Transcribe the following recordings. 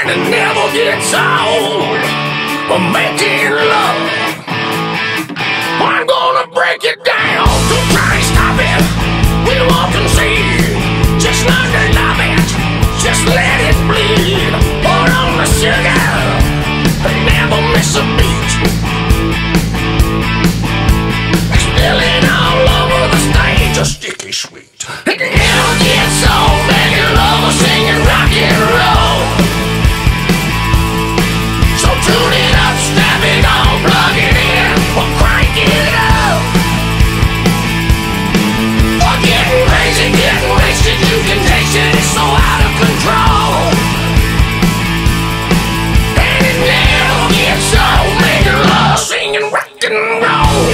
and it never gets old. We're making love. I'm gonna break it down. Don't try to stop it. We won't concede. Just learn to love it. Just let it bleed. Pour on the sugar and never miss a beat. It's spilling all over the stage, a sticky sweet. It never gets old. Making love or singing rock and roll. So tune it up, snap it on, plug it in, or crank it up. We're getting crazy, getting wasted, you can taste it, it's so out of control. And it never gets old, making love, singing rock and roll.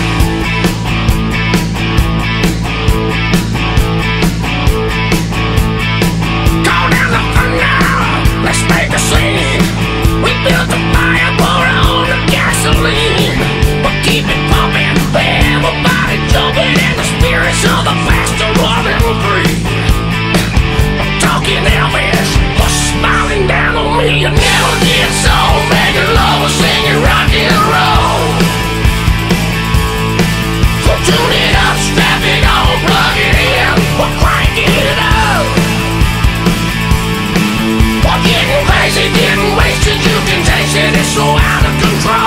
Go down the thunder, let's make a scene. We built the fire, pour on the gasoline. We'll keep it pumping, everybody jumping, and the spirits of the past are running free. I'm talking Elvis, what's smiling down on me? You never get old, making love or singing rock and roll. So tune it up, strap it on, plug it in, or crank it up. We're getting crazy, getting wasted, you can taste it, it's so out of control.